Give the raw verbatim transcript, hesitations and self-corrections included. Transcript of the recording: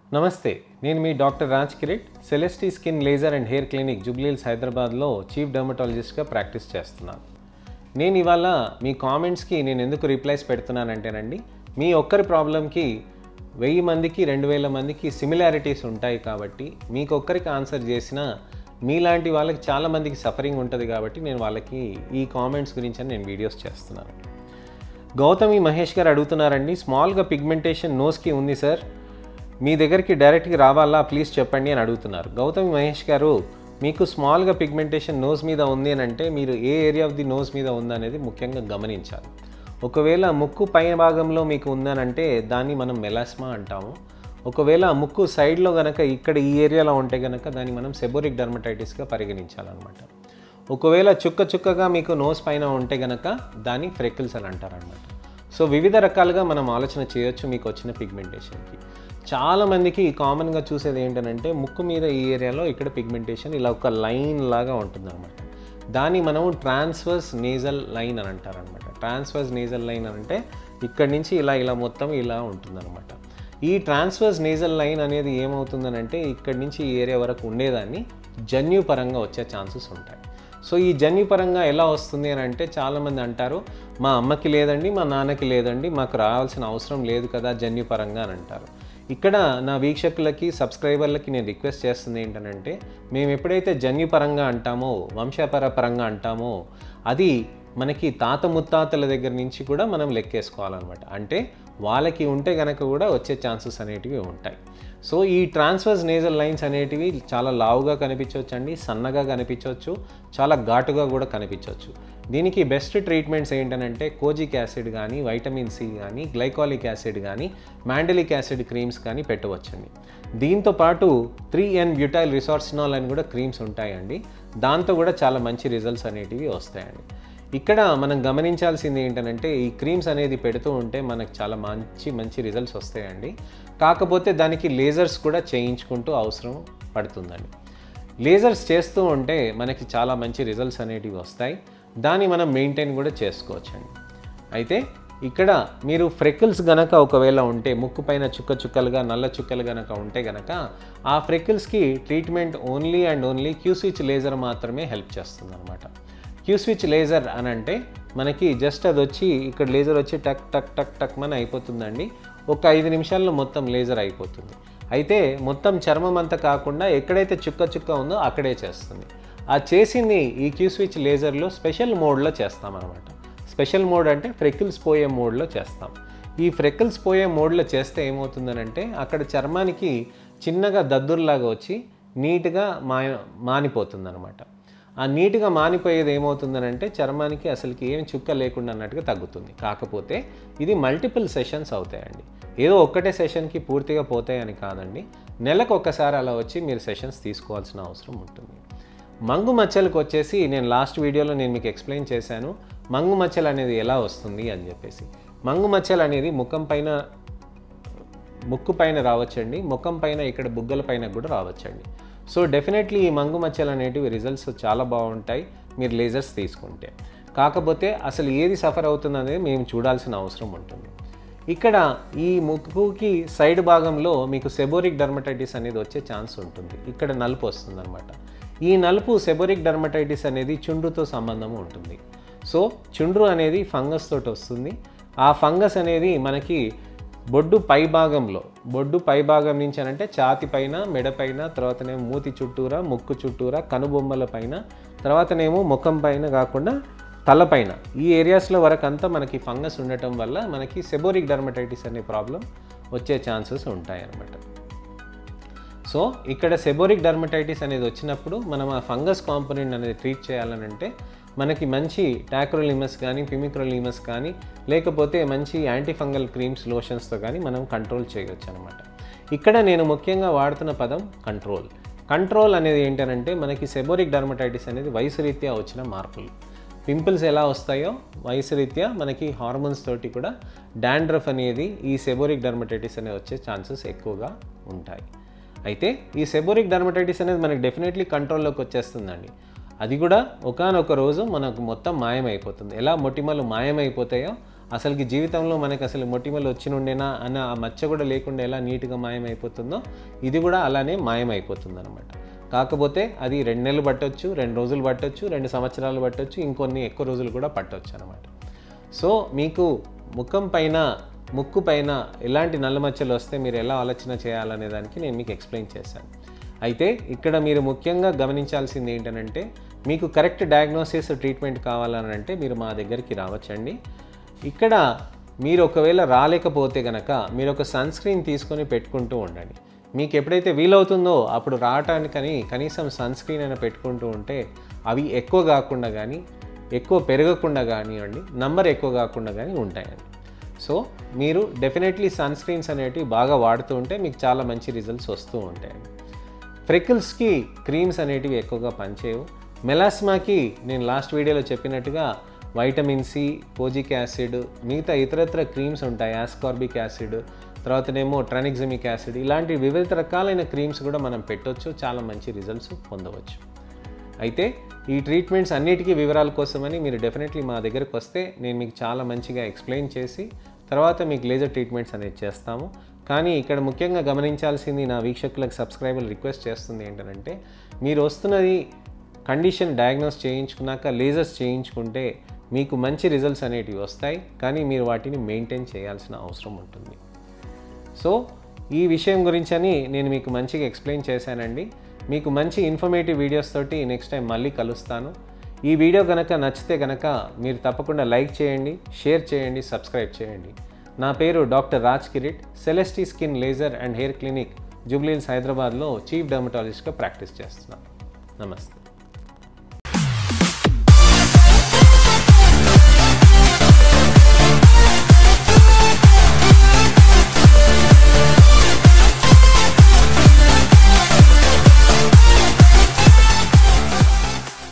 నమస్తే, నేను మీ doctor Raj Kireet, Celestee skin laser and hair clinic Jubilee Hills హైదరాబాద్లో చీఫ్ డర్మటాలజిస్ట్గా ప్రాక్టీస్ చేస్తున్నాను. నేను ఇవాళ మీ కామెంట్స్కి నేను ఎందుకు రిప్లైస్ పెడుతున్నానంటేనండి, మీ ఒక్కరి ప్రాబ్లంకి వెయ్యి మందికి రెండు వేల మందికి సిమిలారిటీస్ ఉంటాయి కాబట్టి మీకు ఒక్కరికి ఆన్సర్ చేసినా మీలాంటి వాళ్ళకి చాలామందికి సఫరింగ్ ఉంటుంది కాబట్టి నేను వాళ్ళకి ఈ కామెంట్స్ గురించి అని నేను వీడియోస్ చేస్తున్నాను. గౌతమి మహేష్ గారు అడుగుతున్నారండి, స్మాల్గా పిగ్మెంటేషన్ నోస్కి ఉంది సార్, మీ దగ్గరికి డైరెక్ట్గా రావాలా ప్లీజ్ చెప్పండి అని అడుగుతున్నారు. గౌతమి మహేష్ గారు, మీకు స్మాల్గా పిగ్మెంటేషన్ నోస్ మీద ఉంది అని అంటే మీరు ఏ ఏరియా ఆఫ్ ది నోస్ మీద ఉందనేది ముఖ్యంగా గమనించాలి. ఒకవేళ ముక్కు పై భాగంలో మీకు ఉందనంటే దాన్ని మనం మెలాస్మా అంటాము. ఒకవేళ ముక్కు సైడ్లో కనుక ఇక్కడ ఈ ఏరియాలో ఉంటే కనుక దాన్ని మనం సెబోరిక్ డర్మటైటిస్గా పరిగణించాలన్నమాట. ఒకవేళ చుక్క చుక్కగా మీకు నోస్ పైన ఉంటే కనుక దాన్ని ఫ్రెకిల్స్ అని అంటారనమాట. సో వివిధ రకాలుగా మనం ఆలోచన చేయొచ్చు మీకు వచ్చిన పిగ్మెంటేషన్కి. చాలామందికి కామన్గా చూసేది ఏంటంటే ముక్కు మీద ఈ ఏరియాలో ఇక్కడ పిగ్మెంటేషన్ ఇలా ఒక లైన్ లాగా ఉంటుందన్నమాట. దాన్ని మనము ట్రాన్స్వర్స్ నేజల్ లైన్ అని అంటారనమాట. ట్రాన్స్వర్స్ నేజల్ లైన్ అని అంటే ఇక్కడి నుంచి ఇలా ఇలా మొత్తం ఇలా ఉంటుందన్నమాట. ఈ ట్రాన్స్వర్స్ నేజల్ లైన్ అనేది ఏమవుతుందనంటే ఇక్కడి నుంచి ఈ ఏరియా వరకు ఉండేదాన్ని జన్యుపరంగా వచ్చే ఛాన్సెస్ ఉంటాయి. సో ఈ జన్యుపరంగా ఎలా వస్తుంది అని అంటే చాలామంది అంటారు, మా అమ్మకి లేదండి, మా నాన్నకి లేదండి, మాకు రావాల్సిన అవసరం లేదు కదా జన్యుపరంగా అని అంటారు. ఇక్కడ నా వీక్షకులకి సబ్స్క్రైబర్లకి నేను రిక్వెస్ట్ చేస్తుంది ఏంటంటే, మేము ఎప్పుడైతే జన్యుపరంగా అంటామో వంశపరపరంగా అంటామో అది మనకి తాత ముత్తాతల దగ్గర నుంచి కూడా మనం లెక్కేసుకోవాలన్నమాట. అంటే వాళ్ళకి ఉంటే కనుక కూడా వచ్చే ఛాన్సెస్ అనేటివి ఉంటాయి. సో ఈ ట్రాన్స్వర్స్ నేజల్ లైన్స్ అనేటివి చాలా లావుగా కనిపించవచ్చు అండి, సన్నగా కనిపించవచ్చు, చాలా ఘాటుగా కూడా కనిపించవచ్చు. దీనికి బెస్ట్ ట్రీట్మెంట్స్ ఏంటంటే కోజిక్ యాసిడ్ కానీ, వైటమిన్ సి కానీ, గ్లైకాలిక్ యాసిడ్ కానీ, మాండలిక్ యాసిడ్ క్రీమ్స్ కానీ పెట్టవచ్చండి. దీంతోపాటు త్రీ ఎన్ బ్యూటైల్ రిసార్సినాల్ అని కూడా క్రీమ్స్ ఉంటాయండి. దాంతో కూడా చాలా మంచి రిజల్ట్స్ అనేటివి వస్తాయండి. ఇక్కడ మనం గమనించాల్సింది ఏంటంటే ఈ క్రీమ్స్ అనేది పెడుతూ ఉంటే మనకు చాలా మంచి మంచి రిజల్ట్స్ వస్తాయండి. కాకపోతే దానికి లేజర్స్ కూడా చేయించుకుంటూ అవసరం పడుతుందండి. లేజర్స్ చేస్తూ ఉంటే మనకి చాలా మంచి రిజల్ట్స్ అనేటివి వస్తాయి. దాన్ని మనం మెయింటైన్ కూడా చేసుకోవచ్చండి. అయితే ఇక్కడ మీరు ఫ్రెకిల్స్ గనక ఒకవేళ ఉంటే ముక్కు పైన చుక్క చుక్కలుగా నల్ల చుక్కలు గనక ఉంటే గనక ఆ ఫ్రెకిల్స్కి treatment only and only Q switch laser మాత్రమే హెల్ప్ చేస్తుంది అనమాట. క్యూ స్విచ్ లేజర్ అని అంటే మనకి జస్ట్ అది వచ్చి ఇక్కడ లేజర్ వచ్చి టక్ టక్ టక్ టక్ మన అయిపోతుందండి. ఒక ఐదు నిమిషాల్లో మొత్తం లేజర్ అయిపోతుంది. అయితే మొత్తం చర్మం అంతా కాకుండా ఎక్కడైతే చుక్క చుక్క ఉందో అక్కడే చేస్తుంది. ఆ చేసింది ఈ క్యూ స్విచ్ లేజర్లో స్పెషల్ మోడ్లో చేస్తామన్నమాట. స్పెషల్ మోడ్ అంటే ఫ్రెకిల్స్ పోయే మోడ్లో చేస్తాం. ఈ ఫ్రెకిల్స్ పోయే మోడ్లో చేస్తే ఏమవుతుందనంటే అక్కడ చర్మానికి చిన్నగా దద్దుర్లాగా వచ్చి నీట్గా మా మానిపోతుంది అనమాట. ఆ నీట్గా మానిపోయేది ఏమవుతుందనంటే చర్మానికి అసలుకి ఏం చుక్క లేకుండా అన్నట్టుగా తగ్గుతుంది. కాకపోతే ఇది మల్టిపుల్ సెషన్స్ అవుతాయండి. ఏదో ఒక్కటే సెషన్కి పూర్తిగా పోతాయని కాదండి, నెలకు ఒక్కసారి అలా వచ్చి మీరు సెషన్స్ తీసుకోవాల్సిన అవసరం ఉంటుంది. మంగు మచ్చలకు వచ్చేసి నేను లాస్ట్ వీడియోలో నేను మీకు ఎక్స్ప్లెయిన్ చేశాను మంగు మచ్చలు అనేది ఎలా వస్తుంది అని చెప్పేసి. మంగు మచ్చలు అనేది ముఖం పైన ముక్కు పైన రావచ్చండి, ముఖం పైన ఇక్కడ బుగ్గల పైన కూడా రావచ్చండి. సో డెఫినెట్లీ ఈ మంగు మచ్చలు అనేటివి రిజల్ట్స్ చాలా బాగుంటాయి మీరు లేజర్స్ తీసుకుంటే. కాకపోతే అసలు ఏది సఫర్ అవుతుంది అనేది మేము చూడాల్సిన అవసరం ఉంటుంది. ఇక్కడ ఈ ముక్కుకి సైడ్ భాగంలో మీకు సెబోరిక్ డర్మటైటిస్ అనేది వచ్చే ఛాన్స్ ఉంటుంది. ఇక్కడ నలుపు వస్తుంది అనమాట. ఈ నలుపు సెబోరిక్ డర్మటైటిస్ అనేది చుండ్రుతో సంబంధం ఉంటుంది. సో చుండ్రు అనేది ఫంగస్ తోటి వస్తుంది. ఆ ఫంగస్ అనేది మనకి బొడ్డు పై భాగంలో బొడ్డు పై భాగం నుంచి అని అంటే ఛాతి పైన, మెడ పైన, తర్వాతనేమో మూతి చుట్టూరా, ముక్కు చుట్టూరా, కనుబొమ్మల పైన, తర్వాతనేమో ముఖం పైన కాకుండా తలపైన ఈ ఏరియాస్లో వరకు అంతా మనకి ఫంగస్ ఉండటం వల్ల మనకి సెబోరిక్ డర్మటైటిస్ అనే ప్రాబ్లం వచ్చే ఛాన్సెస్ ఉంటాయన్నమాట. సో ఇక్కడ సెబోరిక్ డర్మటైటిస్ అనేది వచ్చినప్పుడు మనం ఆ ఫంగస్ కాంపోనెంట్ అనేది ట్రీట్ చేయాలని అంటే మనకి మంచి టాక్రోలిమస్ కానీ, పిమిక్రోలిమస్ కానీ, లేకపోతే మంచి యాంటీఫంగల్ క్రీమ్స్, లోషన్స్తో కానీ మనం కంట్రోల్ చేయవచ్చు అనమాట. ఇక్కడ నేను ముఖ్యంగా వాడుతున్న పదం కంట్రోల్. కంట్రోల్ అనేది ఏంటంటే మనకి సెబోరిక్ డర్మటైటిస్ అనేది వయసు రీత్యా వచ్చిన మార్పులు. పింపుల్స్ ఎలా వస్తాయో వయసు రీత్యా మనకి హార్మోన్స్ తోటి కూడా డాండ్రఫ్ అనేది ఈ సెబోరిక్ డర్మటైటిస్ అనేది వచ్చే ఛాన్సెస్ ఎక్కువగా ఉంటాయి. అయితే ఈ సెబోరిక్ డర్మటైటిస్ అనేది మనకి డెఫినెట్లీ కంట్రోల్లోకి వచ్చేస్తుందండి. అది కూడా ఒకానొక రోజు మనకు మొత్తం మాయమైపోతుంది. ఎలా మొటిమలు మాయమైపోతాయో అసలుకి జీవితంలో మనకు అసలు మొటిమలు వచ్చి నుండేనా అన్న ఆ మచ్చ కూడా లేకుండా ఎలా నీట్గా మాయమైపోతుందో ఇది కూడా అలానే మాయమైపోతుంది అనమాట. కాకపోతే అది రెండు నెలలు పట్టొచ్చు, రెండు రోజులు పట్టొచ్చు, రెండు సంవత్సరాలు పట్టొచ్చు, ఇంకొన్ని ఎక్కువ రోజులు కూడా పట్టొచ్చు అనమాట. సో మీకు ముఖం పైన ముక్కు పైన ఎలాంటి నల్ల మచ్చలు వస్తే మీరు ఎలా ఆలోచన చేయాలనే దానికి నేను మీకు ఎక్స్ప్లెయిన్ చేశాను. అయితే ఇక్కడ మీరు ముఖ్యంగా గమనించాల్సింది ఏంటంటే మీకు కరెక్ట్ డయాగ్నోసిస్ ట్రీట్మెంట్ కావాలని అంటే మీరు మా దగ్గరికి రావచ్చండి. ఇక్కడ మీరు ఒకవేళ రాలేకపోతే కనుక మీరు ఒక సన్ స్క్రీన్ తీసుకొని పెట్టుకుంటూ ఉండండి. మీకు ఎప్పుడైతే వీలవుతుందో అప్పుడు రావటానికని కనీసం సన్ స్క్రీన్ అయినా పెట్టుకుంటూ ఉంటే అవి ఎక్కువ కాకుండా కానీ ఎక్కువ పెరగకుండా కానివ్వండి, నంబర్ ఎక్కువ కాకుండా కానీ ఉంటాయండి. సో మీరు డెఫినెట్లీ సన్ స్క్రీన్స్ అనేటివి బాగా వాడుతూ ఉంటే మీకు చాలా మంచి రిజల్ట్స్ వస్తూ ఉంటాయండి. ఫ్రెకిల్స్కి క్రీమ్స్ అనేటివి ఎక్కువగా పనిచేయవు. మెలాస్మాకి నేను లాస్ట్ వీడియోలో చెప్పినట్టుగా వైటమిన్ సి, కోజిక్ యాసిడ్, మిగతా ఇతరత్ర క్రీమ్స్ ఉంటాయి, యాస్కార్బిక్ యాసిడ్, తర్వాతనేమో ట్రానిక్సిమిక్ యాసిడ్, ఇలాంటి వివిధ రకాలైన క్రీమ్స్ కూడా మనం పెట్టవచ్చు, చాలా మంచి రిజల్ట్స్ పొందవచ్చు. అయితే ఈ ట్రీట్మెంట్స్ అన్నిటికీ వివరాల కోసమని మీరు డెఫినెట్లీ మా దగ్గరకు వస్తే నేను మీకు చాలా మంచిగా ఎక్స్ప్లెయిన్ చేసి తర్వాత మీకు లేజర్ ట్రీట్మెంట్స్ అనేది చేస్తాము. కానీ ఇక్కడ ముఖ్యంగా గమనించాల్సింది నా వీక్షకులకు సబ్స్క్రైబర్లు రిక్వెస్ట్ చేస్తుంది ఏంటంటే మీరు వస్తున్నది కండిషన్ డయాగ్నోస్ చేయించుకున్నాక లేజర్స్ చేయించుకుంటే మీకు మంచి రిజల్ట్స్ అనేటివి వస్తాయి, కానీ మీరు వాటిని మెయింటైన్ చేయాల్సిన అవసరం ఉంటుంది. సో ఈ విషయం గురించని నేను మీకు మంచిగా ఎక్స్ప్లెయిన్ చేశానండి. మీకు మంచి ఇన్ఫర్మేటివ్ వీడియోస్ తోటి నెక్స్ట్ టైం మళ్ళీ కలుస్తాను. ఈ వీడియో కనుక నచ్చితే కనుక మీరు తప్పకుండా లైక్ చేయండి, షేర్ చేయండి, సబ్స్క్రైబ్ చేయండి. నా పేరు doctor Raj Kireet, Celestee skin laser and hair clinic Jubilee Hills హైదరాబాద్లో చీఫ్ డర్మటాలజిస్ట్గా ప్రాక్టీస్ చేస్తున్నాను. నమస్తే.